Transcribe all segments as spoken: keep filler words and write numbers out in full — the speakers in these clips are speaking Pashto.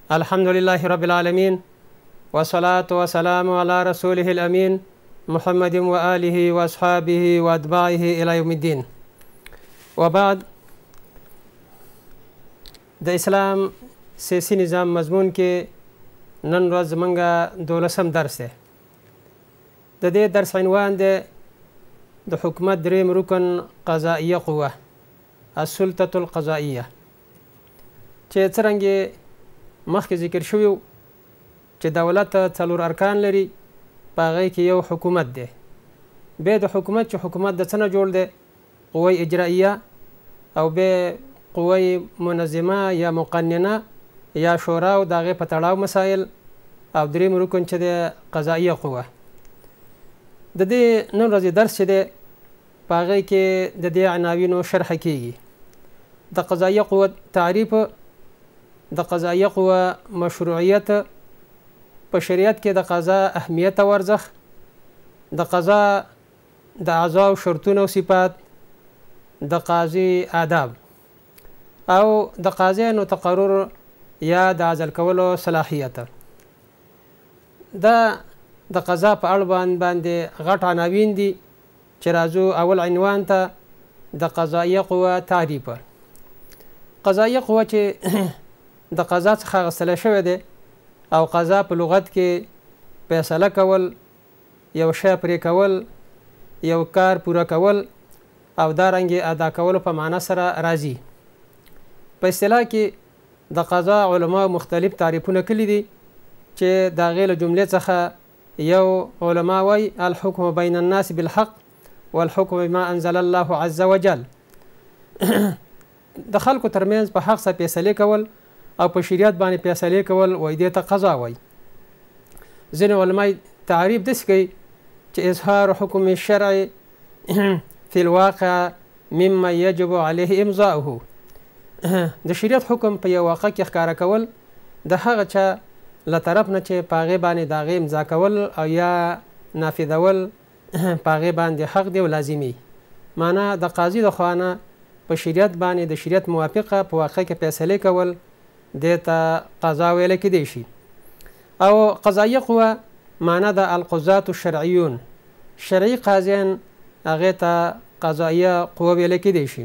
الحمد لله رب العالمين والصلاة والسلام على رسوله الأمين محمد وآله وأصحابه وأتباعه إلى يوم الدين. وبعد، د اسلام سیاسی نظام مضمون کې نن ورځ زمونږ دولسم درس دی. د دې درس عنوان دی د حکومت دریم رکن قضائیه قوه، السلطة القضائیه، چې څرنګه مخکې ذکر شوي و چې دولت څلور ارکان لري، په هغې کې یو حکومت دی. بیا د حکومت چې حکومت د څه نه جوړ دی؟ قوه اجرائیه او بیا قوه منظمه یا مقننه یا شورا او د هغې په تړاو مسایل، او دریم رکن چې دی قضائیه قوه. د دې نن ورځې درس چې دی په هغې کې د دې عناوینو شرحه کیږي. د قضائیه قوه تعریف، د قضائیه قوه مشروعیت، په شریعت کې د قضا اهمیت او ارزښت، د قضا د اعضاء او شرطونه او صفات، د قاضي آداب، او د قاضیانو تقرر یا د عزل کولو صلاحیت. دا د قضا په اړوند باندې غټ عناوین دي چې راځو اول عنوان ته، د قضائیه قوه تعریف. قضائیه قوه چې د قضا څخه اخیستلی شوی دی، او قضا په لغت کې فیصله کول، یو شی پرې کول، یو کار پوره کول او دارنګې ادا کولو په معنا سره راځي. په اصطلاح کې د قضا علما مختلف تعریفونه کړي دي چې د هغې له جملې څخه یو علما وایي الحکم بین الناس بالحق والحکم بما انزل الله عز وجل. د خلکو ترمنځ په حق څه فیصلې کول او په شریعت باندې فیصلې کول، وایي دې ته قضا وایي. ځینې علما تعریف داسې کوي چې اظهار حکم الشرع فی الواقع مما یجب علیه امضاؤه. د شریعت حکم په یو واقع کې ښکاره کول د هغه چا له طرف نه چې په هغې باندې د هغې امضا کول او یا نافذول په هغې باندې حق دی او لازمي. معنا د قاضي د خوا نه په شریعت باندې د شریعت موافقه په واقع کې فیصلې کول، دې ته قضا ویلی کیدی شي. او قضائیه قوه معنا د القضاة الشرعیون، شرعي قاضیان، هغې ته قضائیه قوه ویلی کیدی شي.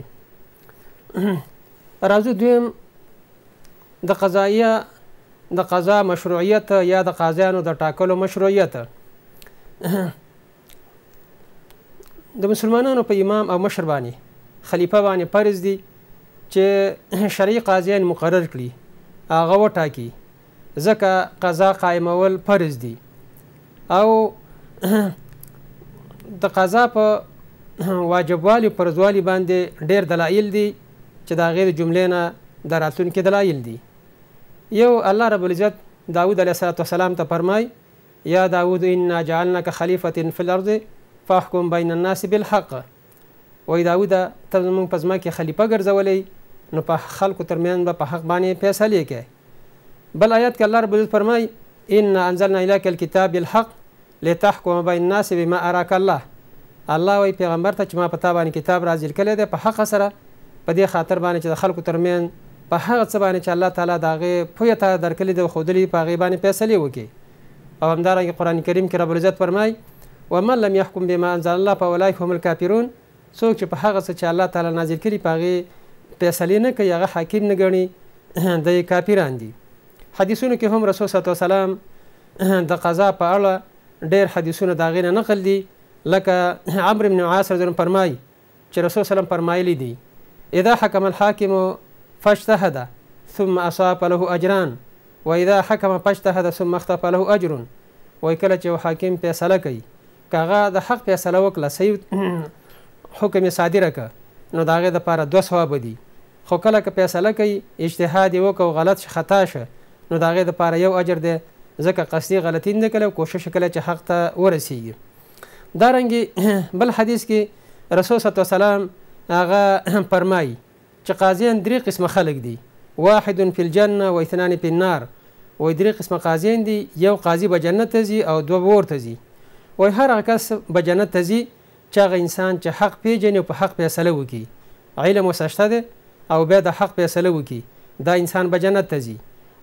راځو دویم د قضائیه د قضا مشروعیت یا د قاضیانو د ټاکلو مشروعیت. د مسلمانانو په امام او مشر باندې خلیفه باندې فرض دي چې شرعي قاضیان مقرر کړي، هغه وټاکي، ځکه قضا قایمول فرض دي. او د قضا په واجبوالي فرضوالي باندې ډېر دلایل دي چې د هغې د جملې نه د راتلونکي دلایل دي. یو، الله رب العزت داود علیه الصلاة والسلام ته فرمای یا داود انا جعلناک خلیفة فی الارض فاحکم بین الناس بالحق. وایي داوده ته زموږ په ځمکه کې خلیفه ګرځولی، نو په خلکو ترمنځ به په حق باندې فیصلې کوي. بل آیات کې الله رب العزت فرمای انا انزلنا الیک الکتاب بالحق لتحکم بین الناس بما اراک الله. الله وایي پیغمبر ته چې ما په تا باندې کتاب نازل کړی دی په حق سره، په دې خاطر باندې چې د خلکو ترمنځ په هغه څه باندې چې الله تعالی د هغې پویه ته درکړي دی او ښودلي په هغې باندې فیصلې وکړي. او همدارنګه قرآن کریم کې رب العزت فرمای ومن لم یحکم بما انزل الله فاولئک هم الکافرون. څوک چې په هغه څه چې الله تعالی نازل کړي په هغې فیصلې نه کوي، هغه حاکم نه ګڼي، د کافران دي. حدیثونو کې هم رسول صلی الله علیه وسلم د قضا په اړه ډېر حدیثونه د هغې نه نقل دي، لکه عمرو بن عاص رضی الله عنه فرمایي چې رسول صلی الله علیه وسلم فرمایلی دي اذا حکم الحاکم فاجتهد ثم اصاب له اجران واذا حکم فاجتهد ثم اختفى له اجر. وایي کله چې یو حاکم فیصله کوي، که هغه د حق فیصله وکړه، صحیح حکم یې صادره کړه، نو د هغې دپاره دوه ثوابه دي. خو کله که فیصله کوي اجتهاد یې وکړه او غلط شه، خطا شه، نو د هغې دپاره یو اجر دی، ځکه قصدي غلطي نه کړی او کوشش یې کړی چې حق ته ورسیږي. دارنګې بل حدیث کې رسول صلی الله علیه وسلم هغه فرمایي چې قاضیان درې قسمه خلک دي، واحد فی الجنه و اثنان فی النار. وایي درې قسمه قاضیان دي، یو قاضي به جنت ته ځي او دوه به اور ته ځي. وایي هر هغه کس به جنت ته ځي چې هغه انسان چې حق پیژني او په حق فیصله وکړي، علم ورسره شته دی او بیا د حق فیصله وکړي، دا انسان به جنت ته ځي.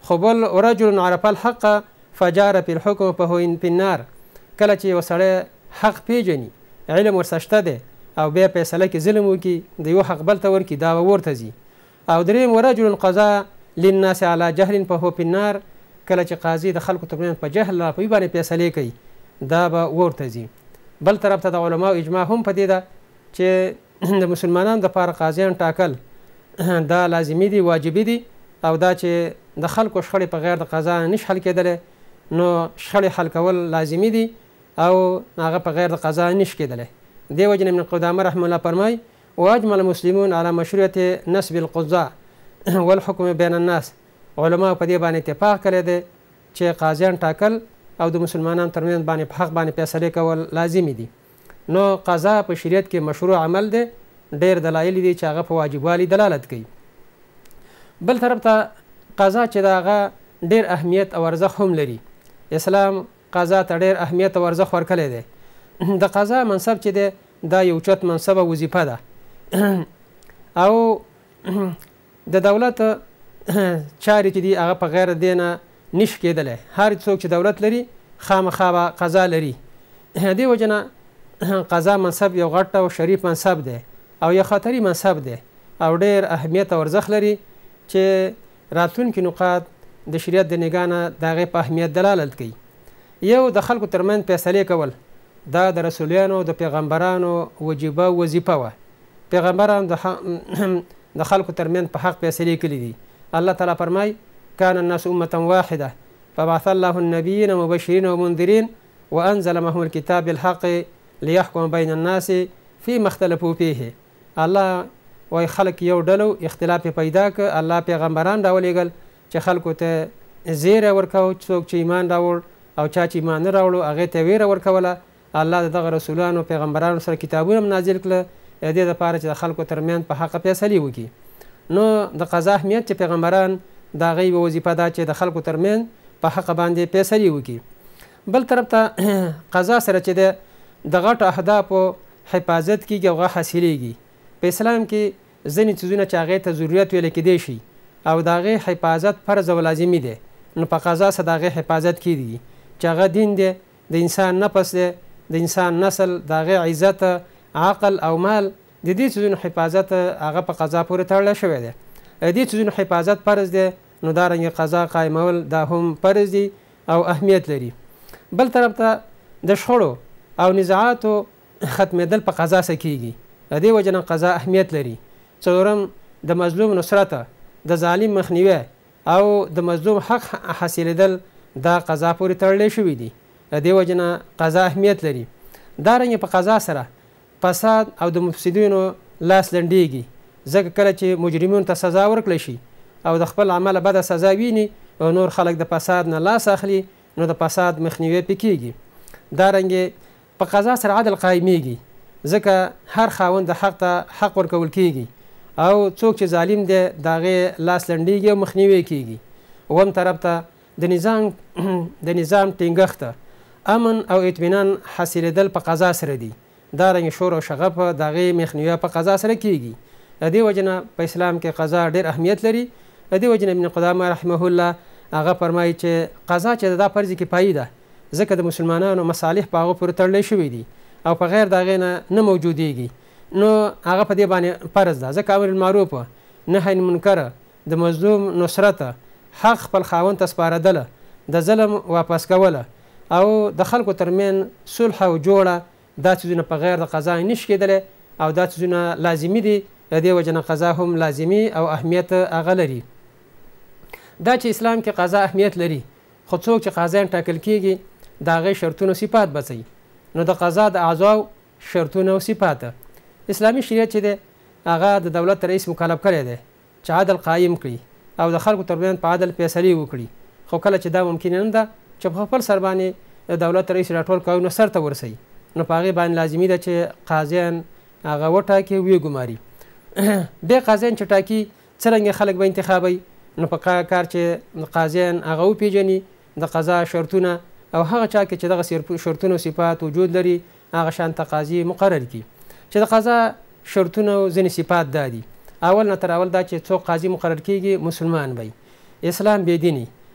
خو بل رجل عرف الحق فجار فی الحکم فهو فی النار. کله چې یو سړی حق پیژني، علم ورسره شته دی او بیا فیصله کې ظلم وکړي، د یو حق بل ته ورکړي، دا به ورته ځي. او دریم ورجل قضا للناس علی جهل فهو فی النار. کله چې قاضي د خلکو ترمنځ په جهل ناپوهي باندې فیصلې کوي، دا به ورته ځي. بل طرف ته د علماو اجماع هم په دې ده چې د مسلمانانو دپاره قاضیان ټاکل دا لازمي دي، واجبي دي، او دا چې د خلکو شخړې په غیر د قضا نشي حل کېدلی، نو شخړې حل کول لازمي دي او هغه په غیر د قضا نشي کېدلی. دې وجې نه ابن قدامه رحمه الله فرمایي واجمع المسلمون على مشروعیت نصب القضاء والحکم بین الناس. علماو په دې باندې اتفاق کړی دی چې قاضیان ټاکل او د مسلمانانو ترمنځ باندې په حق باندې فیصلې کول لازمي دي. نو قضا په شریعت کې مشروع عمل دی، ډېر دلایل دي چې هغه په واجبوالي دلالت کوي. بل طرف ته قضا چې د هغه ډېر اهمیت او ارزښت هم لري. اسلام قضا ته ډېر اهمیت او ارزښت ورکړی دی. د قضا منصب چې دی دا یو چت منصب او وظیفه ده او د دولت چارې چې دي هغه په غیر دې نه نشي کېدلی. هر څوک چې دولت لري خامخا به قضا لري. دې وجې نه قضا منصب یو غټ او شریف منصب دی او یو خطري منصب دی او ډېر اهمیت او ارزښت لري چې راتلونکي نقاط د شریعت د نګاه نه د هغې په اهمیت دلالت کوي. یو د خلکو ترمنځ فیصلې کول، دا د رسولیانو د پیغمبرانو وجیبه وظیفه وه. پیغمبرانو د خلکو ترمنځ په حق فیصلې کړي دي. الله تعالی فرمایي کان الناس امة واحده فبعث الله النبیین مبشرین ومنذرین وانزل معهم الکتاب بالحق لیحکم بین الناس فیما اختلفوا فیه. الله وای خلک یو ډلو اختلاف پیدا که، الله پیغمبران راولېږل چې خلکو ته زیره ورکو، څوک چې ایمان راوړ او چا چې ایمان نه راوړو هغې ته ویره ورکوله. الله د دغه رسولانو پیغمبرانو سره کتابونه هم نازل کړه د دې دپاره چې د خلکو ترمنځ په حقه فیصلې وکړي. نو د قضا اهمیت چې پیغمبران د هغې یوه وظیفه ده چې د خلکو ترمنځ په حقه باندې فیصلې وکړي. بل طرف ته قضا سره چې دی د غټو اهدافو حفاظت کېږي او هغه حاصلېږي. په اسلام کې ځینې څیزونه چې هغې ته ضرورت ویلی کېدی شي او د هغې حفاظت فرض او لازمي دی، نو په قضا سره د هغې حفاظت کېږي چې هغه دین دی، د انسان نفس دی، د انسان نسل، د هغې عزت، عقل او مال، د دې څیزونو حفاظت هغه په قضا پورې تړلی شوی دی. د دې څیزونو حفاظت فرض دی، نو دارنګې قضا قایمول دا هم فرض دي او اهمیت لري. بل طرف ته د شخړو او نزاعاتو ختمېدل په قضا سره کېږي. د دې وجې نه قضا اهمیت لري. څلورم د مظلوم نصرت، د ظالم مخنیوی او د مظلوم حق حاصلېدل دا قضا پورې تړلی شوي دي. د دې وجې نه قضا اهمیت لري. دارنګې په قضا سره فساد او د مفسدینو لاس لنډېږي، ځکه کله چې مجرمینو ته سزا ورکړی شي او د خپل عمله بده سزا ویني او نور خلک د فساد نه لاس اخلي، نو د فساد مخنیوی پې کېږي. دارنګې په قضا سره عدل قایمیږي، ځکه هر خاوند د حق ته حق ورکول کېږي او څوک چې ظالم دی د هغې لاس لنډېږي او مخنیوی کېږي. اووم طرف ته د نظام د نظام ټینګښت، امن او اطمینان حاصلېدل په قضا سره دي. دارنګې شور او شغب د هغې مخنیوی په قضا سره کېږي. د دې وجې نه په اسلام کې قضا ډېر اهمیت لري. د دې وجې نه ابن قدامه رحمه الله هغه فرمایي چې قضا چې دا فرض کفایي ده، ځکه د مسلمانانو مصالح په هغه پورې تړلی شوي دي او په غیر د هغې نه نه موجودېږي، نو هغه په دې باندې فرض ده. ځکه امر المعروف، نهی منکر، د مظلوم نصرت، حق خپل خاوند ته سپارېدله، د ظلم واپس کوله او د خلکو ترمنځ صلح او جوړه، دا څیزونه په غیر د قضا نشي کېدلی او دا څیزونه لازمي دي. د دې وجې نه قضا هم لازمي او اهمیت هغه لري. دا چې اسلام کې قضا اهمیت لري، خو څوک چې قاضیان ټاکل کېږي د هغې شرطونه صفات بڅوي. نو د قضا د اعضاو شرطونه او صفات، اسلامي شریعت چې دی هغه د دولت رئیس مکلف کړی دی چې عدل قایم کړي او د خلکو ترمنځ په عدل فیصلې وکړي. خو کله چې دا ممکن نه ده چې په خپل سر باندې د دولت رئیس راټول کارونه سر ته ورسوي، نو په هغې باندې لازمي ده چې قاضیان هغه وټاکي ویې ګماري. بیا قاضیان چې ټاکي څرنګه خلک به انتخابوي، نو په کار چې قاضیان هغه وپېژني د قضا شرطونه او هغه چا کې چې دغه شرطونه او صفات وجود لري هغه شانته قاضي مقرر کړي. چې د قضا شرطونه او ځینې صفات دا دي. اول نه تر اول دا چې څوک قاضي مقرر کېږي مسلمان وي، اسلام بېدیني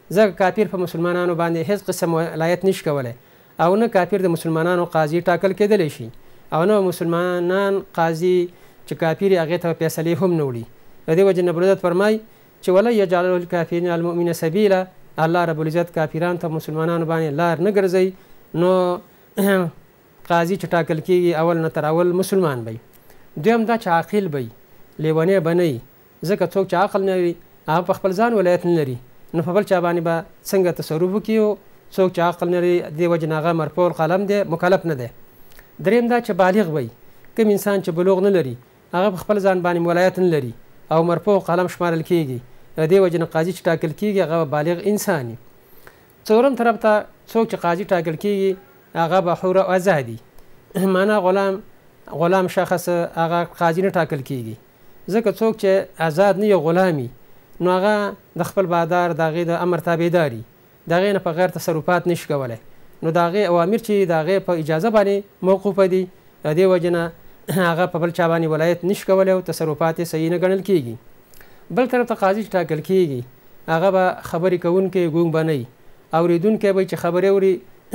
ځکه کافر په مسلمانانو باندې هیڅ قسم ولایت نشي کولی او نه کافر د مسلمانانو قاضي ټاکل کېدلی شي او نه مسلمانان قاضي چې کافر هغې ته فیصلې هم نه وړي. د دې وجې نه رب العزت فرمایي چې ولا یجعل الکافرین المؤمن سبیلا، الله رب العزت کافرانو ته مسلمانانو باندې لار نه ګرځوي. نو قاضي چې ټاکل کېږي اول نه تر اول مسلمان وي. دویم دا چې عاقل وي، لیونی به نه وي، ځکه څوک چې عقل نه وي هغه په خپل ځان ولایت نه لري، نو په بل چا باندې به څنګه تصرف وکړي. او څوک چې عقل نه لري دې وجې نه هغه مرفوع القلم دی، مکلف نه دی. دریم دا چې بالغ وي، کوم انسان چې بلوغ نه لري هغه په خپل ځان باندې ولایت نه لري او مرفوع قلم شمارل کېږي. د دې وجې نه قاضي چې ټاکل کېږي هغه بالغ انسان وي. څلورم طرف ته څوک چې قاضي ټاکل کېږي هغه به حور او ازادي، معنا غلام غلام شخص هغه قاضي نه ټاکل کېږي، ځکه څوک چې آزاد نه یو غلامي نو هغه د خپل بادار د هغې د امر تابعداري، د هغې نه په غیر تصرفات نشي کولی. نو د هغې اوامر چې د هغې په اجازه باندې موقوفه دي، د دې وجې نه هغه په بل چا باندې ولایت نشي کولی او تصرفات یې صحیح نه ګڼل کېږي. بل طرف ته قاضي چې ټاکل کېږي هغه به خبرې کوونکی ګونګ به نه وي، اورېدونکی به چې خبرې اوري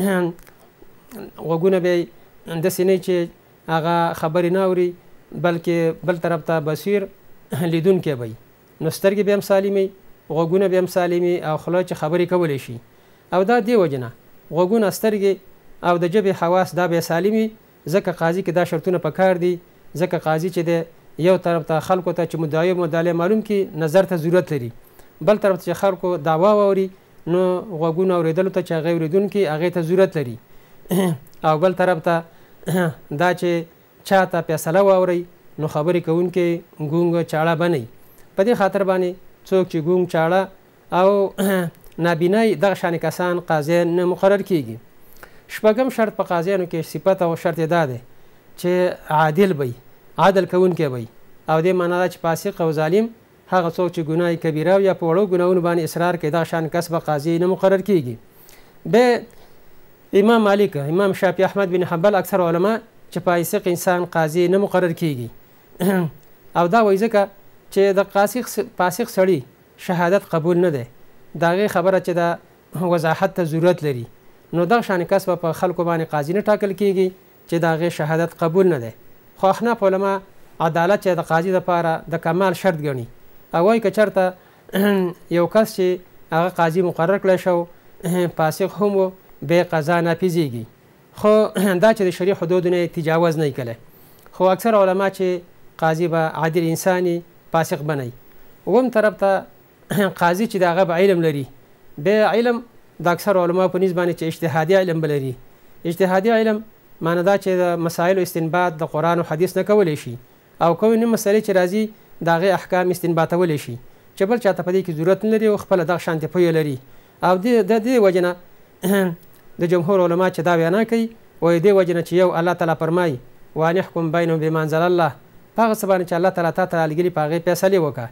غوږونه به یې داسې نه چې هغه خبرې نه اوري، بلکې بل طرف ته بصیر لیدونکی به وي. نو سترګې به هم سالمې، غوږونه به هم سالمې او خوله چې خبرې کولی شي. او دا دې وجې نه غوږونه، سترګې او د ژبې حواس دا به سالمې، ځکه قاضي کې دا شرطونه پکار دي. ځکه قاضي چې دی یو طرف ته خلکو ته چې مدعی او مدعی معلوم کړي نظر ته ضرورت لري، بل طرف ته چې خلکو دعوا واوري نو غوږونه اورېدلو ته چې هغې اورېدونکي هغې ته ضرورت لري. او بل طرف ته دا چې چا ته فیصله واورئ نو خبرې کوونکي ګونګ چاړه به نه وي. په دې خاطر باندې څوک چې ګونګ چاړه او نابینای دغه شانې کسان قاضیان نه مقرر کېږي. شپږم شرط په قاضیانو کې صفت او شرط یې دا دی چې عادل وي، عدل کوونکی وي. او دې معنا ده چې فاسق او ظالم هغه څوک چې ګناه کبیره یا په وړو ګناهونو باندې اصرار کوي دغه شان کس به قاضي نه مقرر کېږي. به امام مالک، امام شافعي، احمد بن حنبل اکثر علما چې فاسق انسان قاضي نه مقرر کېږي. او دا وایي ځکه چې د فاسق سړي شهادت قبول نه دی، د هغې خبره چې د وضاحت ته ضرورت لري، نو دغه شانې کس به په خلکو باندې قاضي نه ټاکل کېږي چې د هغې شهادت قبول نه دی. خو احناف علما عدالت چې د قاضي دپاره د کمال شرط ګڼي او وایي که چېرته یو کس چې هغه قاضي مقرر کړی شو فاسق هم و بیا قضا نافظېږي، خو دا چې د شرعي حدودو نه تجاوز نه کړی. خو اکثر علما چې قاضي به عادل انساني، فاسق به نه وي. اووم طرف ته قاضي چې د هغه به علم لري، بیا علم د اکثر علما په نسبت باندې چې اجتهادي علم به لري. اجتهادي علم معنی دا چې د مسایلو استنباط د قرآن او حدیث نه کولی شي او کومې مسلې چې راځي د هغې احکام استنباطولی شي چې بل چاته په دې کې ضرورت نه لري او خپله دغه شانتې پویه لري. او د دې وجې نه د جمهور علما چې دا وینا کوي وایي دې وجې نه چې یو الله تعالی فرمایي وان احکم بینهم بما انزل الله، په هغه څه باندې چې الله تعالی تا ته رالیږلي په هغې فیصلې وکړه.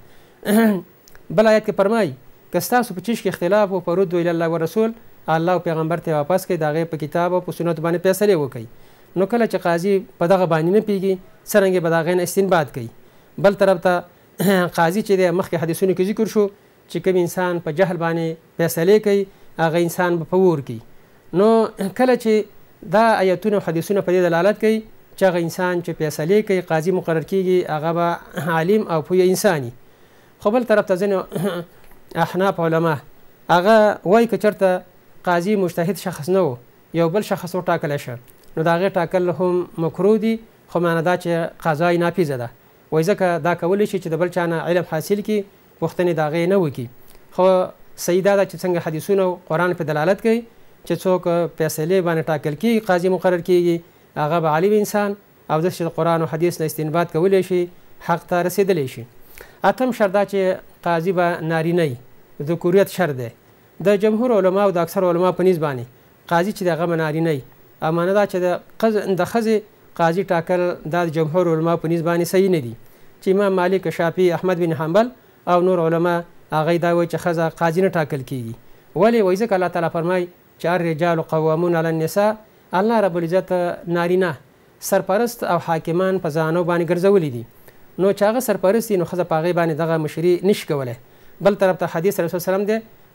بل آیت کې فرمایي که ستاسو په چیز کې اختلاف و فردو الی الله ورسول، الله او پیغمبر ته واپس کړئ، د هغې په کتاب او په سنت باندې فیصلې وکړئ. نو کله چې قاضي په دغه باندې نه پیږي څرنګه به د هغې نه استنباط کوي. بل طرف ته قاضي چې دی مخکې حدیثونو کې ذکر شو چې کوم انسان په جهل باندې فیصلې کوي هغه انسان به په اور کوي. نو کله چې دا آیتونه او حدیثونه په دې دلالت کوي چې هغه انسان چې فیصلې کوي قاضي مقرر کېږي هغه به عالم او پوهه انساني. خو بل طرف ته ځینې احناف علما هغه وایي که چېرته قاضي مجتهد شخص نه و یو بل شخص وټاکلی شه نو د هغې ټاکل هم مکروه دي، خو معنی دا چې قضا یې نافظه ده. وایي ځکه دا کولی شي چې د بل چا نه علم حاصل کړي، پوښتنې د هغې نه وکړي. خو صحیح دا ده چې څنګه حدیثونه او قرآن په دلالت کوي چې څوک فیصلې باندې ټاکل کېږي قاضي مقرر کېږي هغه به عالم انسان او داسې د قرآن او حدیث نه استنباط کولی شي، حق ته رسېدلی شي. اتم شرط دا چې قاضي به نارینه وي، ذکوریت شرط دی. د جمهور علما او د اکثر علما په نسبت باندې قاضي چې د هغه به نارینه وي، او معنی دا چې د ښځې قاضي ټاکل دا د جمهور علما په نسبت باندې صحیح نه دي. چې امام مالک، شافعي، احمد بن حنبل او نور علما هغوی دا وایي چې ښځه قاضي نه ټاکل کېږي. ولې؟ وایي ځکه الله تعالی فرمایي چې الرجال قوامون علی النساء، الله رب العزت نارینه سرپرست او حاکمان په ځانو باندې ګرځولي دي. نو چې هغه سرپرست وي نو ښځه په هغې باندې دغه مشري نشي کولی. بل طرف ته حدیث رسول سلم دی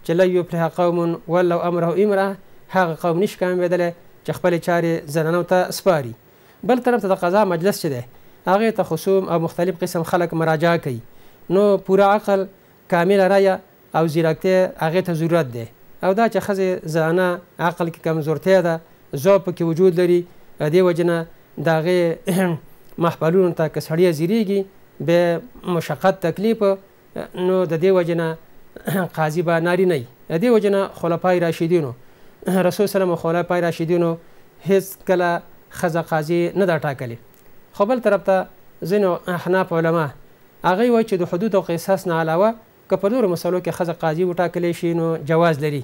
چې لن یفلح قوم ولو امره امرأه، هغه قوم نشي کامیابېدلی چې خپلې چارې زنانو ته سپاري. بل طرف ته د قضا مجلس چې دی هغې ته خصوم او مختلف قسم خلک مراجعه کوي، نو پوره عقل، کامله رایه او زیرکتیا هغې ته ضرورت دی. او دا چې ښځې زنانه عقل کې کمزورتیا ده، ذوق پکې وجود لري، دې وجې نه د هغې محفلونو ته که سړی زیریږي بیا مشقت تکلیف، نو د دې وجې نه قاضي به نارینه وي. د دې وجې نه خلفای راشدینو رسول سلم او خلفای راشدینو هېڅ کله ښځه قاضي نه ده ټاکلې. خو بل طرف ته ځینو احناف علما هغوی وایي چې د حدود او قصاص نه علاوه که په نورو مسلو کې ښځه قاضي وټاکلی شي نو جواز لري.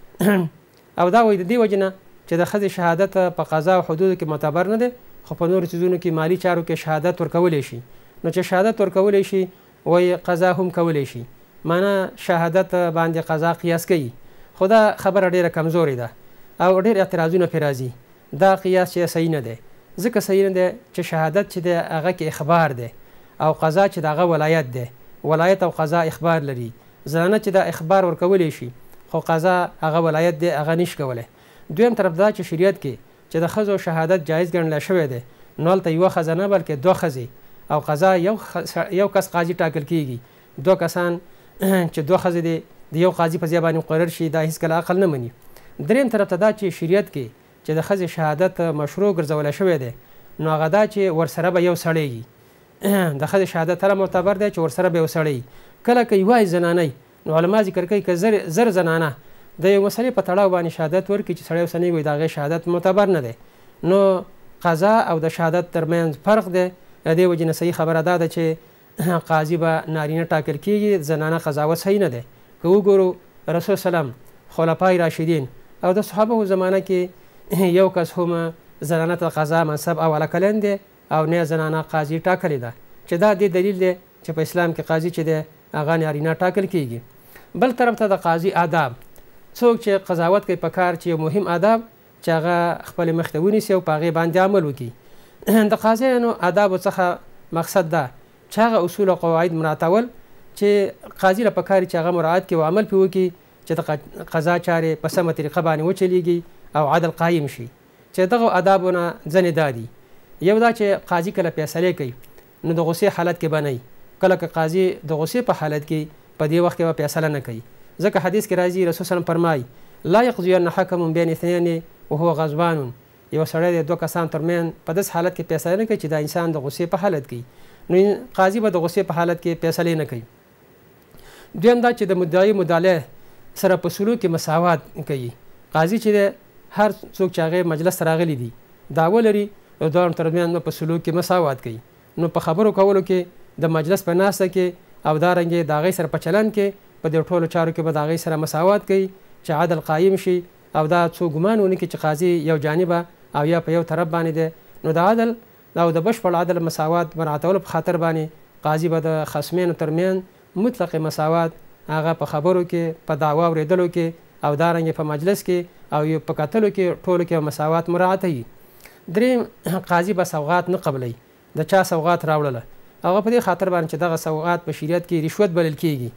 او دا وایي د دې وجې نه چې د ښځې شهادت په قضا او حدودو کې معتبر نه دی، خو په نورو څیزونو کې مالي چارو کې شهادت ورکولی شي. نو چې شهادت ورکولی شي وایي قضا هم کولی شي، معنا شهادت باندې قضا قیاس کوي. خو دا خبره ډیره کمزورې ده او ډېر اعتراضونه پرې راځي. دا قیاس چې صحیح نه دی، ځکه صحیح نه دی چې شهادت چې دی هغه کې اخبار دی او قضا چې د هغه ولایت دی. ولایت او قضا اخبار لري. زنانه چې دا اخبار ورکولی شي خو قضا هغه ولایت دی هغه نشي کولی. دویم طرف دا چې شریعت کې چې د ښځو شهادت جایز ګڼلی شوی دی، نو هلته یوه ښځه نه بلکې دوه ښځې او قضا یو یو کس قاضي ټاکل کیږي. دوه کسان چې دوه ښځې دی د یو قاضي په ځای باندې مقرر شي، دا هېڅکله عقل نه مني. دریم طرف ته دا چې شریعت کې چې د ښځې شهادت مشروع ګرځولی شوی دی، نو هغه دا چې ورسره به یو سړی وي. د ښځې شهادت هله معتبر دی چې ورسره به یو سړی. کله که یوازې زنانه نو علما ذکر کوي که زر زر زنانه د یو مسلې په تړاو باندې شهادت ورکړي چې سړی او سړی وي، د هغې شهادت معتبر نه دی. نو قضا او د شهادت ترمنځ فرق دی. د دې وجې نه صحیح خبره دا ده چې قاضي به نارینه ټاکل کېږي، زنانه قضاوت صحیح نه دی. که وګورو رسول سلم، خلفای راشدین او د صحابهو زمانه کې یو کس هم زنانه ته قضا منصب او علاقلن دی او نه زنانه قاضي ټاکلې ده، چې دا دې دلیل دی چې په اسلام کې قاضي چې دی هغه نارینه ټاکل کېږي. بل طرف ته د قاضي آداب، څوک چې قضاوت کوي په کار چې یو مهم آداب چې هغه خپلې مخې ته ونیسي او په هغې باندې عمل وکړي. د قاضیانو آدابو څخه مقصد ده چې هغه اصول او قواعد مراعاتول چې قاضي له پکار چې هغه مراعات کړي او عمل پرې وکړي چې د قضا چارې په سمه طریقه باندې وچلیږي او عدل قایم شي. چې دغه آدابو نه ځینې دا دي. یو دا چې قاضي کله فیصلې کوي نو د غصې حالت کې به نه وي. کله که قاضي د غصې په حالت کې په دې وخت کې به فیصله نه کوي، ځکه حدیث کې راځي رسول سلم فرمایي لا یقضین حکم بین اثنین وهو غضبان. یو سړی د دوه کسان ترمنځ په داسې حالت کې فیصله نه کوي چې دا انسان د غصې په حالت کې، نو قاضي به د غصې په حالت کې فیصلې نه کوي. دویم دا چې د مدعي مدعی سره په سلوک کې مساوات کوي. قاضي چې دی هر څوک چې هغې مجلس ته راغلي دي دعوه لري، نو دواړو ترمنځ په سلوک کې مساوات کوي. نو په خبرو کولو کې، د مجلس په ناسته کې او دارنګې د هغې سره په چلن کې، په دې ټولو چارو کې به د هغې سره مساوات کوي چې عدل قایم شي او دا څوک ګمان ونه کړي چې قاضي یو جانبه او یا په یو طرف باندې دی. نو د عدل او د بشپړ عدل مساوات مراعاتولو په خاطر باندې قاضي به د خصمینو ترمنځ مطلق مساوات هغه په خبرو کې، په دعوا اورېدلو کې او دارنګې په مجلس کې او یو په کتلو کې ټولو کې مساوات مراعاتوي. دریم قاضي به سوغات نه قبلوي. د چا سوغات راوړله هغه په دې خاطر باندې چې دغه سوغات په شریعت کې رشوت بلل کېږي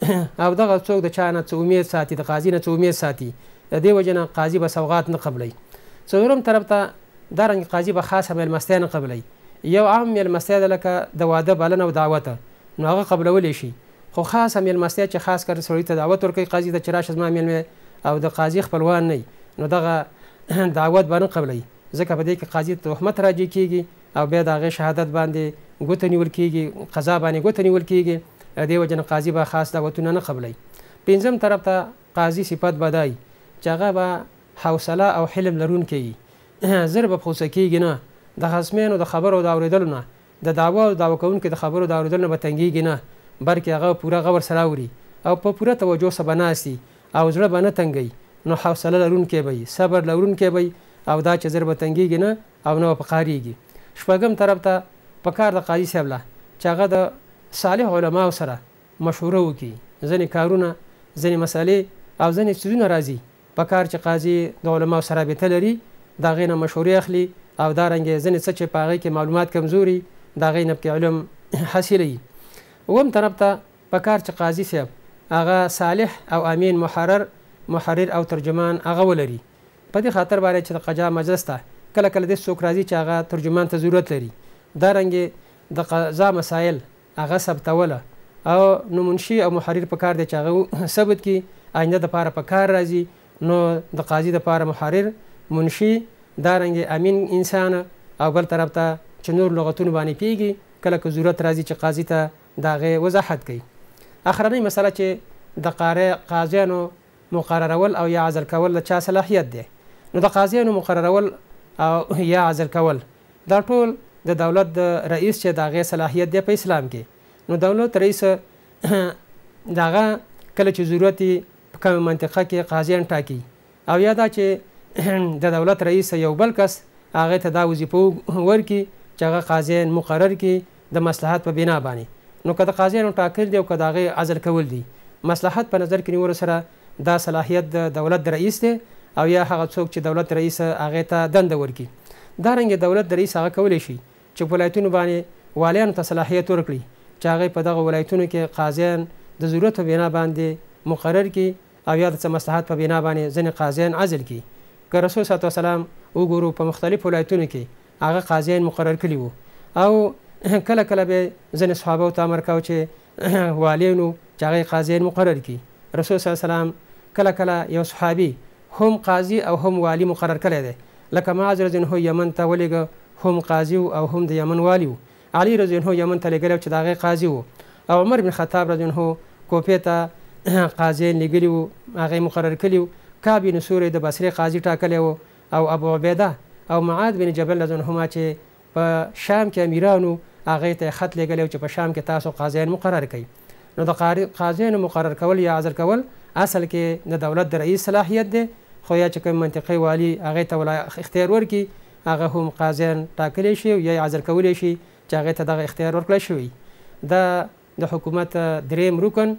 او دغه څوک د چا نه څه امید ساتي، د قاضي نه څه امید ساتي، د دې وجې نه قاضي به سوغات نه قبلوي. څلورم طرف ته دارنګې قاضي به خاصه میلمستیا نه قبلوي. یو عام میلمستیا ده لکه د واده بلنه او دعوته، نو هغه قبلولی شي. خو خاصه میلمستیا چې خاص کر سړي ته دعوت ورکوي قاضي ته چې راشه زما میلمه او د قاضي خپلوان نه، نو دغه دعوت به نه قبلوي، ځکه په دې کې قاضي ته تهمت راجع کېږي او بیا د هغې شهادت باندې ګوته نیول کېږي، قضا باندې ګوته نیول کېږي. دې وجه نه قاضي به خاص دعوتونه نه قبلوي. پنځم طرف ته قاضي صفت به دا وي چې هغه به حوصله او حلم لرونکی وي. زر به په غوسه کېږي نه، د خصمینو د خبرو د اورېدلو نه، د دعوا او دعوا کوونکو د خبرو د اورېدلو نه به تنګېږي نه، بلکې هغه پوره غور سره اوري او په پوره توجه سره به ناستي او زړه به نه تنګوي. نو حوصله لرونکی به وي، صبر لرونکی به وي او دا چې زر به تنګېږي نه او نه به په قهرېږي. شپږم طرف ته په کار د قاضي صاحب له چې هغه د صالح علماو سره مشوره وکړي. ځینې کارونه، ځینې مسئلې او ځینې څیزونه راځي په کار چې قاضي د علماو سره رابطه لري، د هغې نه مشورې اخلي او دارنګې ځینې څه چې په هغې کې معلومات کمزوري د هغې نه پکې علم حاصلوي. اووم طرف ته په کار چې قاضي صاحب هغه صالح او امین محرر محرر او ترجمان هغه ولري. په دې خاطر باندې چې د قضا مجلس ته کله کله د څوک راځي چې هغه ترجمان ته ضرورت لري، دا رنګې د قضا مسایل هغه ثبتوله او نو منشي او محرر په کار دی چې هغه ثبت کړي، آینده دپاره په کار راځي. نو د قاضي دپاره محرر، منشي، دا رنګې امین انسان او بل طرف ته چې نور لغتونه باندې پیږي کله که ضرورت راځي چې قاضي ته د هغې وضاحت کوي. اخرنۍ مسله چې د قاره قاضیانو مقررول او یا عزل کول د چا صلاحیت دی. نو د قاضیانو مقررول او یا عزل کول دا ټول د دولت د رئیس چې د هغې صلاحیت دی په اسلام کې. نو دولت رئیس د هغه کله چې ضرورت یې په کومه منطقه کې قاضیان ټاکي او یا دا چې د دولت رئیس یو بل کس هغې ته دا وظیفه ورکړي چې هغه قاضیان مقرر کړي د مصلحت په بنا باندې. نو که د قاضیانو ټاکل دی او که د هغې عزل کول دي، مصلحت په نظر کې نیولو سره دا صلاحیت د دولت د رئیس دی او یا هغه څوک چې دولت رئیس هغې ته دنده ورکړي. دارنګې دولت د رئیس هغه کولی شي چې په ولایتونو باندې والیانو ته صلاحیت ورکړي چې هغې په دغه ولایتونو کې قاضیان د ضرورت په بنا باندې مقرر کړي او یا د څه مصلحت په بنا باندې ځینې قاضیان عزل کړي. که رسول صلی الله علیه وسلم وګورو په مختلفو ولایتونو کې هغه قاضیان مقرر کړي وو او کله کله به ځینې صحابو ته امر کاوه چې والینو چې هغه قاضیان مقرر کړي. رسول صلی الله علیه وسلم کله کله یو صحابي هم قاضي او هم والی مقرر کړی دی، لکه معاذ رضی الله عنه یمن ته ولېږه، هم قاضي او هم د یمن والی و. علي رضی الله عنه یمن ته لېږلی چې د هغې قاضي و، او عمر بن خطاب رضی الله عنه کوفې ته قاضیان لېږلي وو، هغې مقرر کړي وو. کعب بن سورې د بصرې قاضي ټاکلی و، او ابو عبیده او معاذ بن جبل رضی الله عنهما چې په شام کې امیرانو هغې ته خط لېږلی و چې په شام کې تاسو قاضیان مقرر کړئ. نو د قاضیانو مقرر کول یا عزل کول اصل کې د دولت د رئیس صلاحیت دی، خو یا چې کوم منطقې والي هغې ته اختیار ورکړي هغه هم قاضیان ټاکلی شي یا عزل کولی شي چې هغې ته دغه اختیار ورکړی شوی. دا د حکومت دریم رکن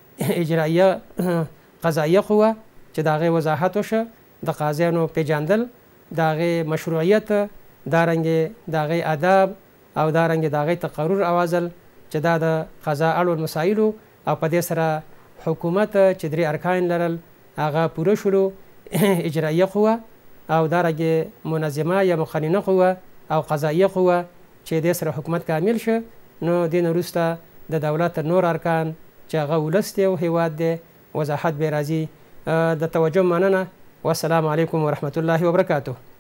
اجرائیه قضاییه قوه چې د هغې وضاحت وشه، د قاضیانو پیژندل، د هغې مشروعیت، دارنګې د هغې اداب او دارنګې د هغې تقرر او عزل چې دا د قضا اړوند مسایلو او په دې سره حکومت چې درې ارکان لرل هغه پوره شولو، اجرائیه قوه او دارنګې منظمه یا مقننه قوه او قضاییه قوه چې دې سره حکومت کامل شه. نو دې نه وروسته د دولت نور ارکان چې هغه ولس دی او هیواد دی وضاحت به راځي. د توجه مننه. والسلام علیکم ورحمة الله وبرکاته.